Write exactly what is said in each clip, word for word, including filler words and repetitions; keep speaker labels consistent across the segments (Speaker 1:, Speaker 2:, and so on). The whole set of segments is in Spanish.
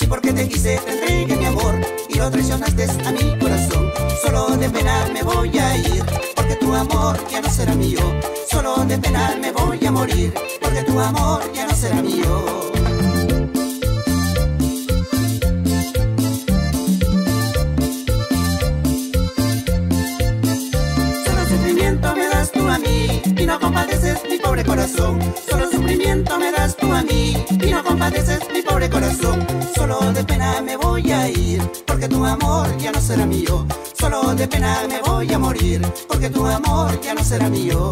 Speaker 1: porque te quise te entregué mi amor y lo traicionaste a mi corazón. Solo de pena me voy a ir, porque tu amor ya no será mío. Solo de pena me voy a morir, porque tu amor ya no será mío. Y no compadeces mi pobre corazón. Solo sufrimiento me das tú a mí y no compadeces mi pobre corazón. Solo de pena me voy a ir, porque tu amor ya no será mío. Solo de pena me voy a morir, porque tu amor ya no será mío.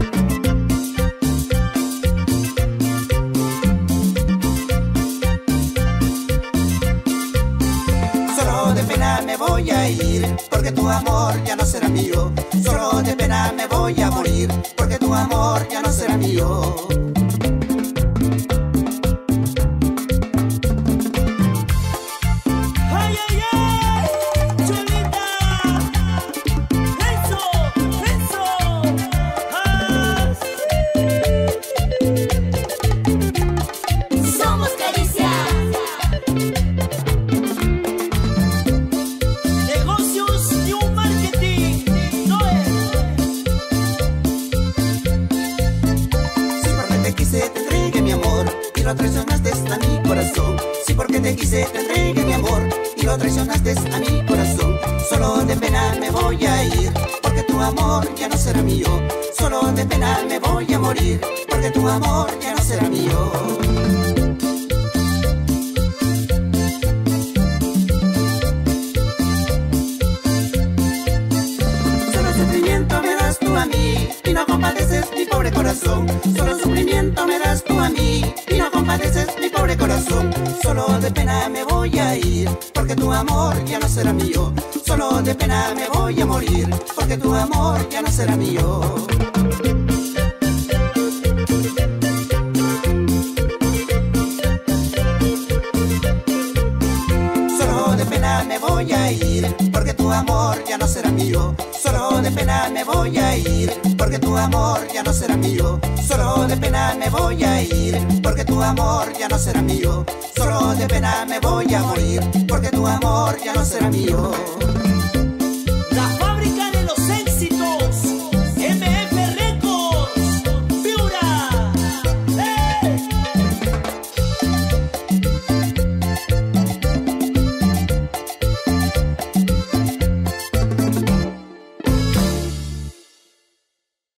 Speaker 1: Solo de pena me voy a ir, porque tu amor ya no será mío. Solo de pena me voy a morir, porque tu amor ya no será mío.
Speaker 2: ¡Ay, ay, ay! ¡Cholita! ¡Eso! ¡Eso! ¡Ah!
Speaker 3: Somos Caricia.
Speaker 2: Negocios y un marketing. No es.
Speaker 1: Sí, porque te quise te entregué mi amor y lo traicionaste a mi corazón. Sí, porque te quise te entregué mi amor y lo traicionaste a mi corazón. Solo de pena me voy a ir, porque tu amor ya no será mío. Solo de pena me voy a morir, porque tu amor ya no será mío. Y no compadeces mi pobre corazón. Solo sufrimiento me das tú a mí y no compadeces mi pobre corazón. Solo de pena me voy a ir, porque tu amor ya no será mío. Solo de pena me voy a morir, porque tu amor ya no será mío. Solo de pena me voy a ir, porque tu amor ya no será mío. Solo de pena me voy a ir, porque tu amor ya no será mío. Solo de pena me voy a ir, porque tu amor ya no será mío. Solo de pena me voy a morir, porque tu amor ya no será mío.